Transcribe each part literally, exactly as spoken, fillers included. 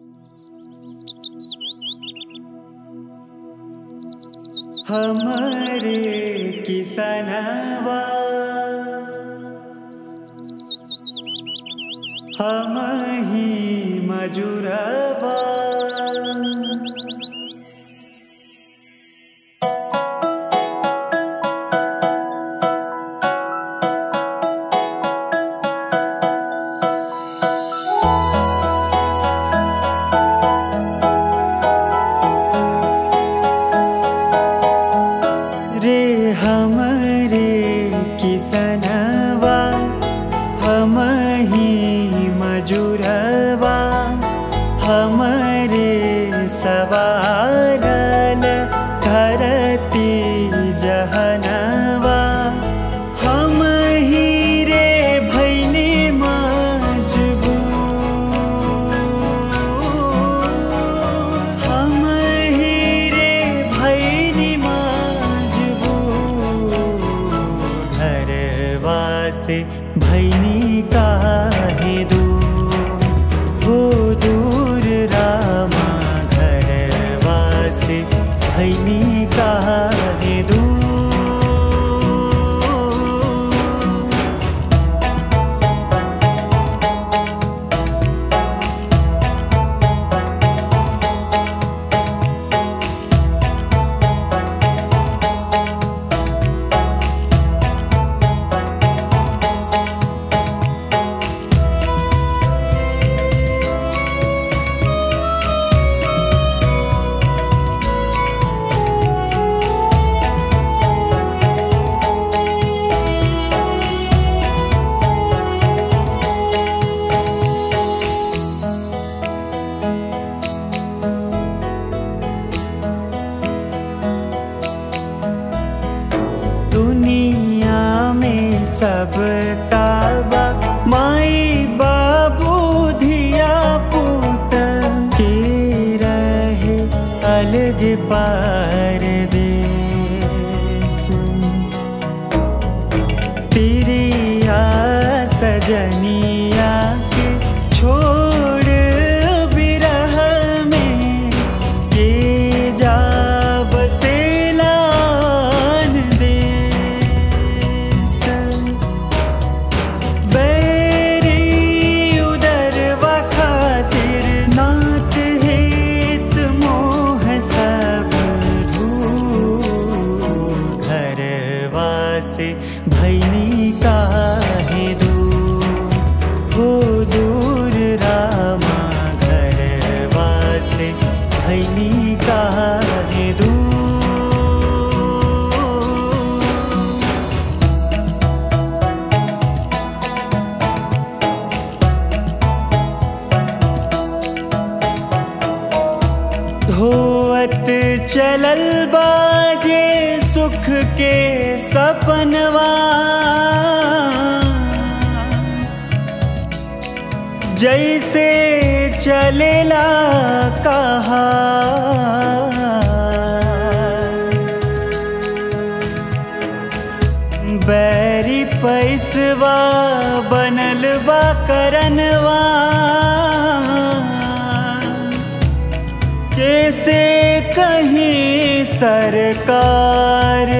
हमारे किसनवा हम ही मजुरवा रे हमरे किसनवा हम ही मजुरवा हमरे सवारल धरती जहनवा हम ही रे भैनी मजबूर हम ही रे भैनी से भैनी काहे दूर हो दूर रामा घरवा से भैनी काहे दूर। दुनिया में सब काबा माई बाबू धिया पुत के रहे अलग पार देश तिरिया सजनिया के छोड़ बिरह में के जा बसेला से भैनी काहे दूर हो दूर रामा घरवा से भैनी काहे दूर। धोवत चलल बाजे सुख के सपनवा जैसे चलेला कहा बैरी पैसवा बनल बा करनवा कैसे कहीं सरकार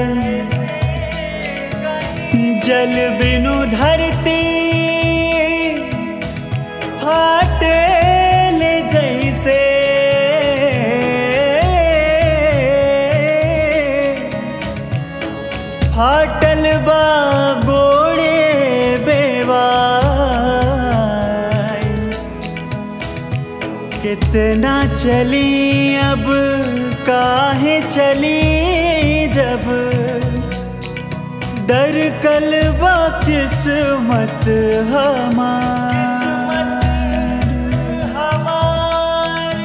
जल बिनु धरती फाटेल जैसे फाटल बा गोड़े बेवाई कितना चली अब काहे चली जब डर कलबा किस्मत हमार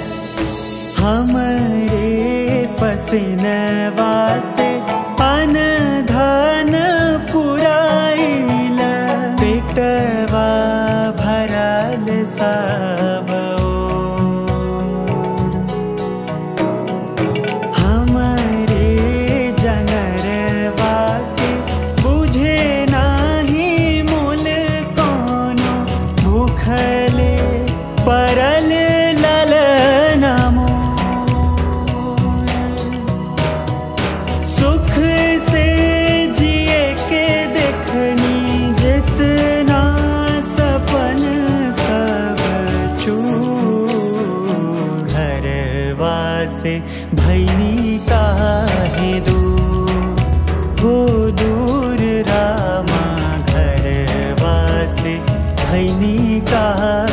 हमरे पसीनवा से अन धन पुराइल पेटवा भरल सब परल भैनी का